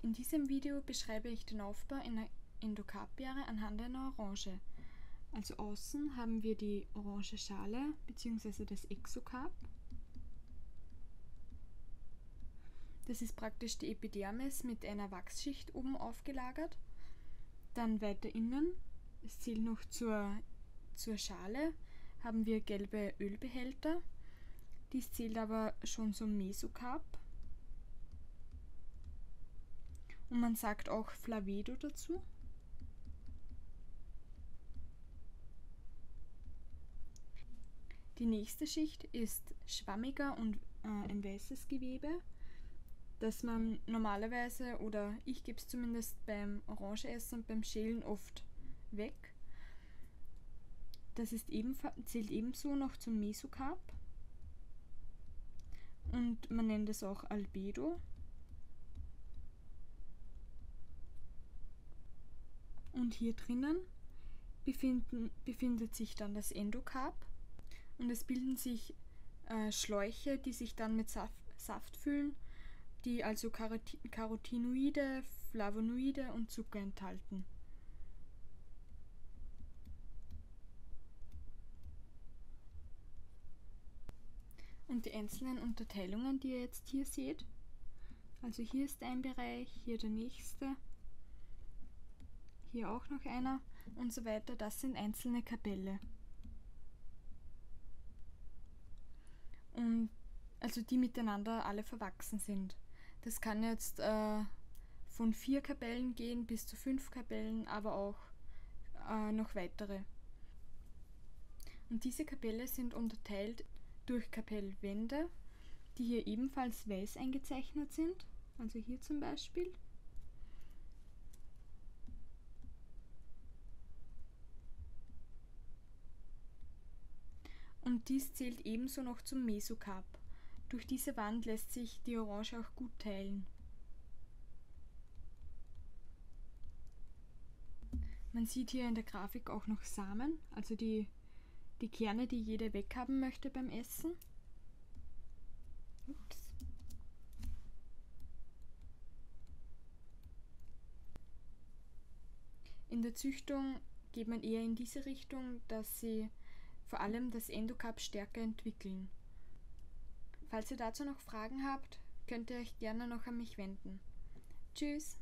In diesem Video beschreibe ich den Aufbau einer Endokarpbeere anhand einer Orange. Also außen haben wir die orange Schale bzw. das Exokarp. Das ist praktisch die Epidermis mit einer Wachsschicht oben aufgelagert. Dann weiter innen, es zählt noch zur Schale, haben wir gelbe Ölbehälter. Dies zählt aber schon zum Mesokarp. Und man sagt auch Flavedo dazu. Die nächste Schicht ist schwammiger und ein weißes Gewebe, das man normalerweise, oder ich gebe es zumindest beim Orangeessen und beim Schälen oft weg. Das ist zählt ebenso noch zum Mesokarp und man nennt es auch Albedo. Und hier drinnen befindet sich dann das Endokarp und es bilden sich Schläuche, die sich dann mit Saft füllen, die also Carotinoide, Flavonoide und Zucker enthalten. Und die einzelnen Unterteilungen, die ihr jetzt hier seht, also hier ist ein Bereich, hier der nächste, hier auch noch einer und so weiter, das sind einzelne Kapelle. Und also die miteinander alle verwachsen sind. Das kann jetzt von 4 Kapellen gehen bis zu 5 Kapellen, aber auch noch weitere. Und diese Kapelle sind unterteilt durch Kapellwände, die hier ebenfalls weiß eingezeichnet sind, also hier zum Beispiel. Und dies zählt ebenso noch zum Mesokarp. Durch diese Wand lässt sich die Orange auch gut teilen. Man sieht hier in der Grafik auch noch Samen, also die Kerne, die jeder weghaben möchte beim Essen. Ups. In der Züchtung geht man eher in diese Richtung, dass sie vor allem das Endokarp stärker entwickeln. Falls ihr dazu noch Fragen habt, könnt ihr euch gerne noch an mich wenden. Tschüss!